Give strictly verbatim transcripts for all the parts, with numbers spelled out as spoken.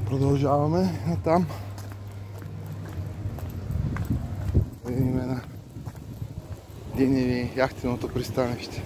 Продължаваме натам. Видим на Диневи яхтеното пристанище.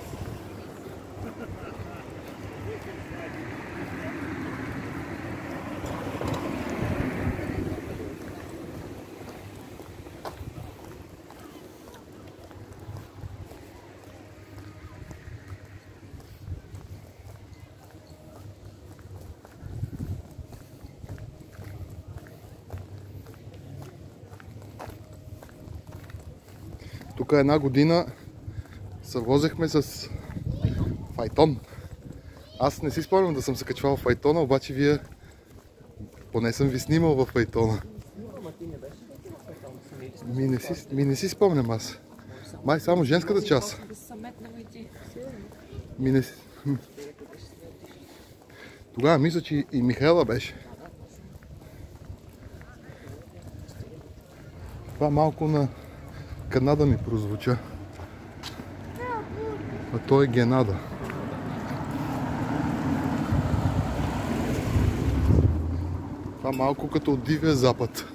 Тук една година се возехме с файтон. Аз не си спомням да съм се качвал в файтона, обаче вие поне съм ви снимал в файтона. Ми не си, ми не си спомням аз. Май само женската част. Ми не си... Тогава мисля, че и Михайла беше. Това малко на Канада ми прозвуча. А то е Генада. Това малко като от Дивия запад.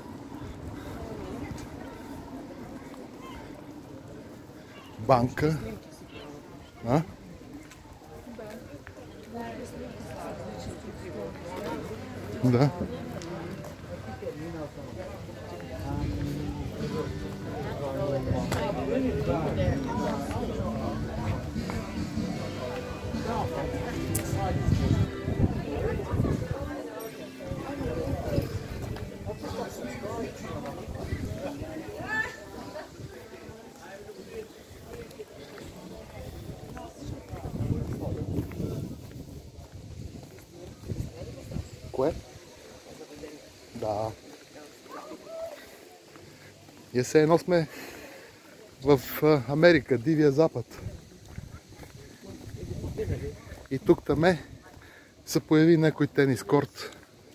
Банка. А? Да. Кое? Да. И все едно сме в Америка, Дивия запад. И тук таме се появи някой тенис корт.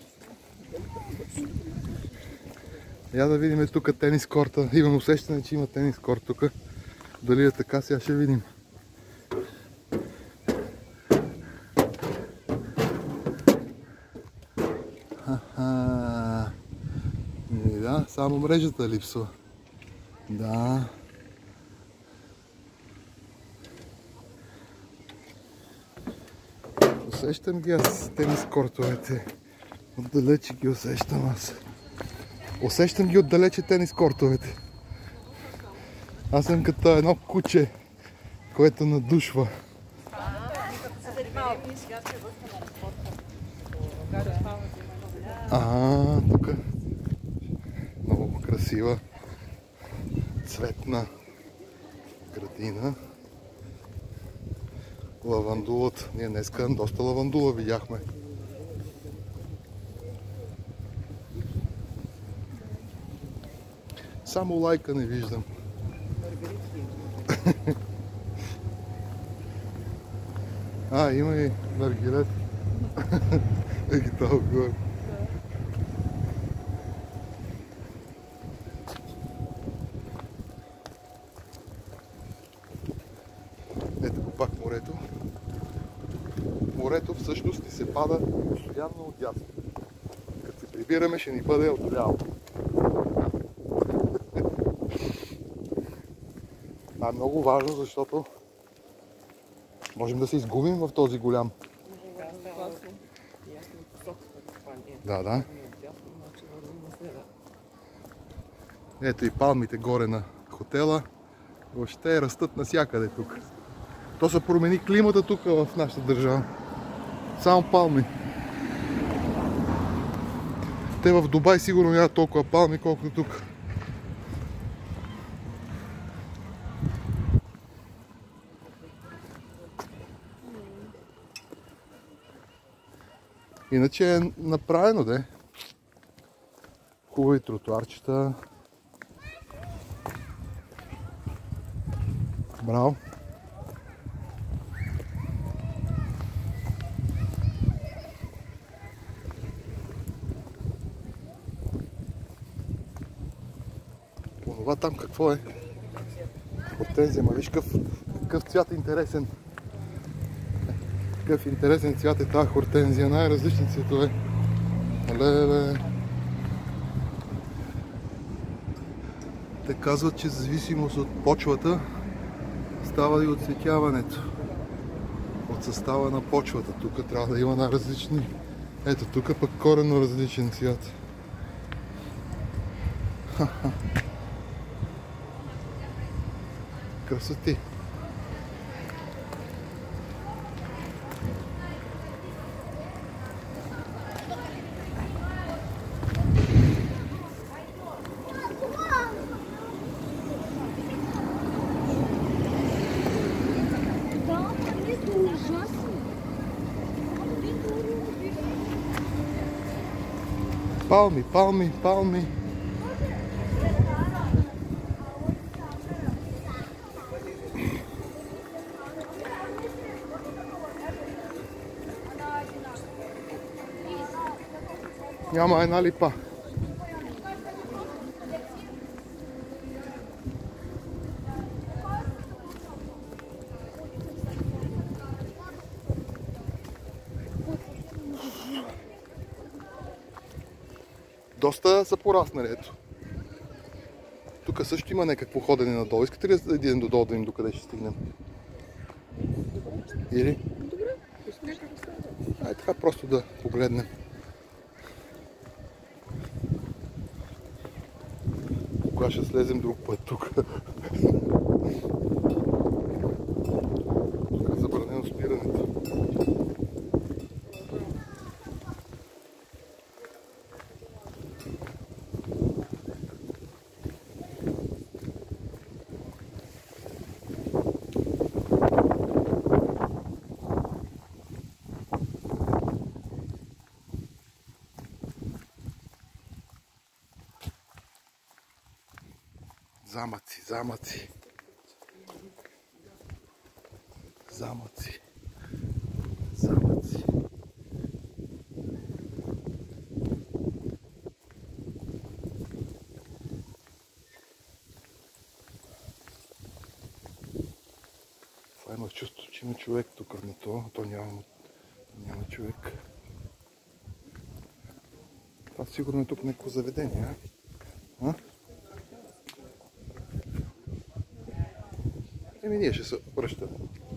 Я да видим тук тенис корта. Имам усещане, че има тенис корт тук. Дали е така, сега ще видим. Аха. И да, само мрежата липсва. Да. Усещам ги аз, тенис кортовете. Отдалече ги усещам аз. Усещам ги отдалече тенис кортовете. Аз съм като едно куче, което надушва. А, тук много красива цветна градина. Лавандулът. Ние днеска доста лавандула видяхме. Само лайка не виждам. А, има и наргилет. Еги толкова. Ето го пак морето. Морето всъщност ни се пада постоянно отдясно. Като се прибираме, ще ни бъде отляво. Това е много важно, защото можем да се изгубим в този голям. Да, да. Ето и палмите горе на хотела. Въобще растат навсякъде тук. То се промени климата тук в нашата държава. Само палми. Те в Дубай сигурно нямат толкова палми, колкото тук. Иначе е направено, де. Хубави тротуарчета. Браво. Това там какво е? Хортензия, ма виж какъв, какъв цвят интересен. Какъв интересен цвят е тази хортензия, най-различни цветове. Леле. Те казват, че в зависимост от почвата става и оцветяването. От състава на почвата. Тук трябва да има най-различни. Ето, тук пък коренно различен цвят. Красоти. Палми, палми, палми. Няма една липа. Доста са пораснали, ето. Тук също има някакво ходене надолу. Искате ли да идем додолу, да видим докъде ще стигнем? Или? Ай, така просто да погледнем. Кога ще слезем друг път тук? Тук е забранено спирането. Замъци, замъци. Замъци. Замъци. Това има чувство, че има човек тук, но то, то няма, няма човек. Това сигурно е тук някакво заведение, а? А? Еми ние ще се връщаме.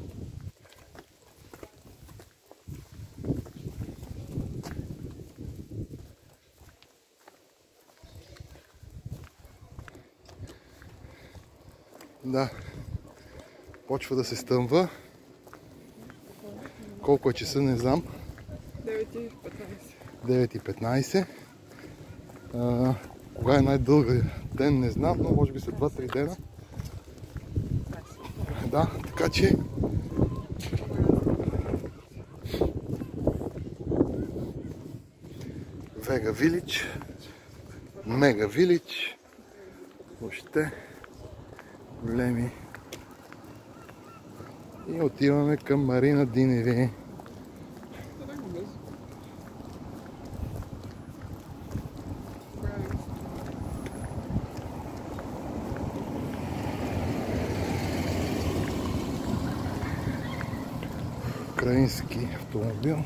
Да, почва да се стъмва. Колко е часа, не знам. девет и петнайсет. девет и петнайсет. А, кога е най-дълга ден, не знам, но може би след два-три дена. Да, така че Вега Вилидж, Мега Вилидж, въобще големи. И отиваме към Марина ди Неви. Украински автомобил.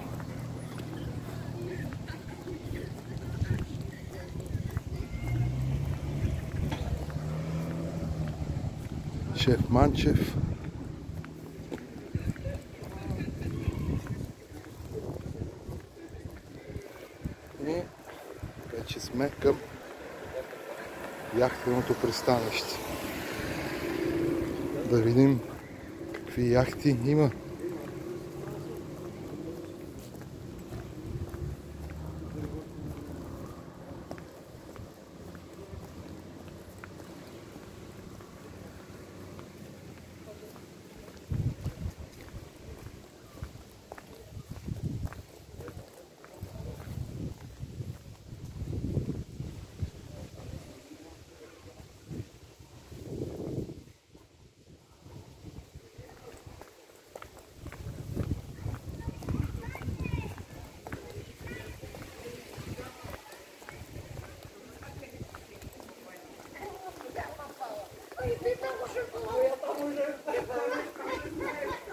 Шеф Манчев. И вече сме към яхтеното пристанище. Да видим какви яхти има.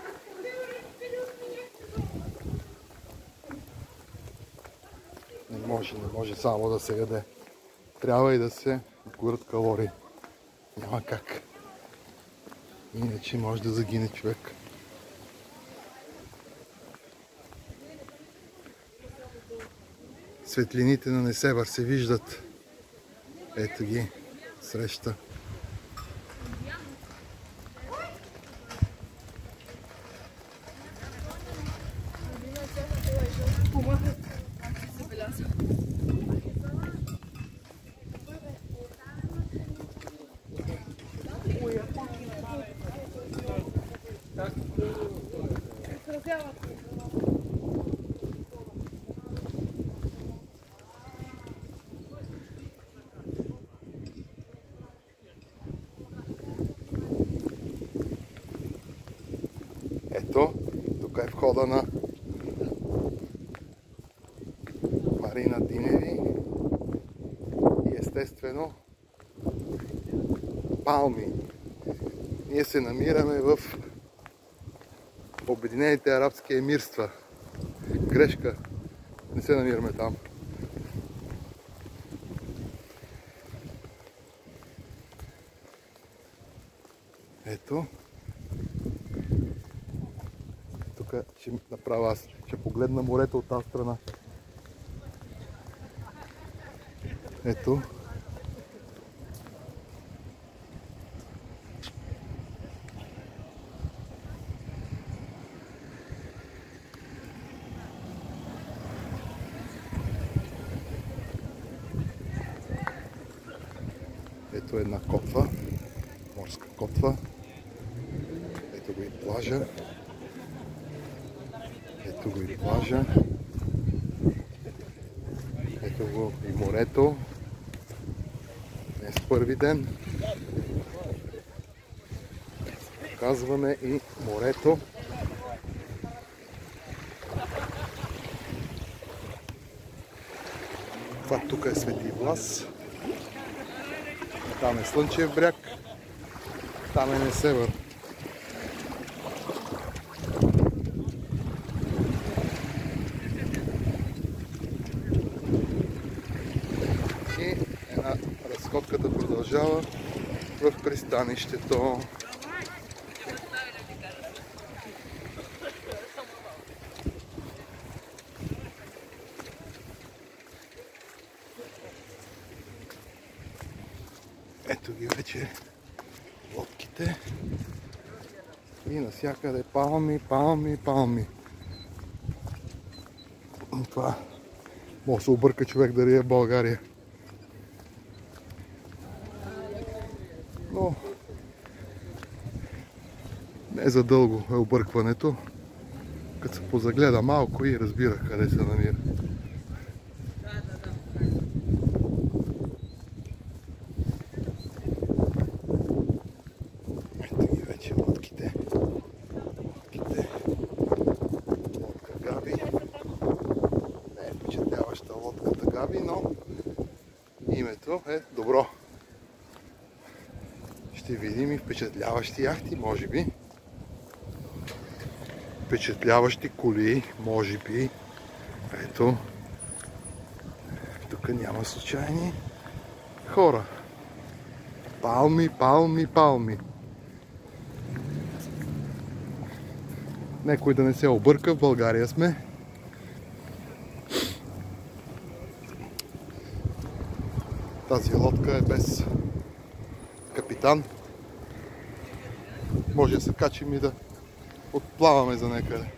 Не може, не може само да се яде. Трябва и да се горят калории. Няма как. Иначе може да загине човек. Светлините на Несебър се виждат. Ето ги, среща. Ето, тук е входа на Марина Диневи и естествено палми. Ние се намираме в Обединените арабски емирства. Грешка, не се намираме там. Ето. Тук ще направя аз, ще погледна морето от тази страна. Ето. Ето една котва, морска котва. Ето го и плажа. Ето го и плажа. Ето го и морето. Днес първи ден. Показваме и морето. Това тук е Свети Влас. Там е Слънчев бряг. Там е Несебър. И една разходката продължава в пристанището. Ето ги вече лодките и навсякъде палми, палми, палми. Това може да се обърка човек дали е в България. Но не за дълго е объркването, като се позагледа малко и разбира къде се намира. Но името е добро. Ще видим и впечатляващи яхти, може би. Впечатляващи колии, може би. Ето. Тук няма случайни хора. Палми, палми, палми. Некой да не се обърка, в България сме. Тази лодка е без капитан. Може да се качим и да отплаваме за някъде.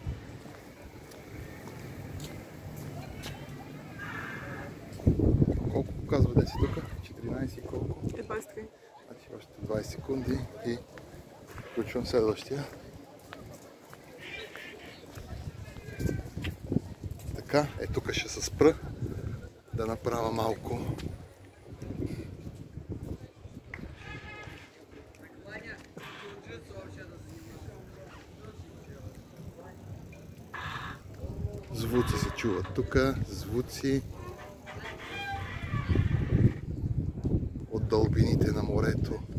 Колко показва де си тук? четиринайсет и колко? двайсет и три. Значи още двайсет секунди и включвам следващия. Така, е тук ще се спра да направя малко звуци се чуват тук, звуци от дълбините на морето.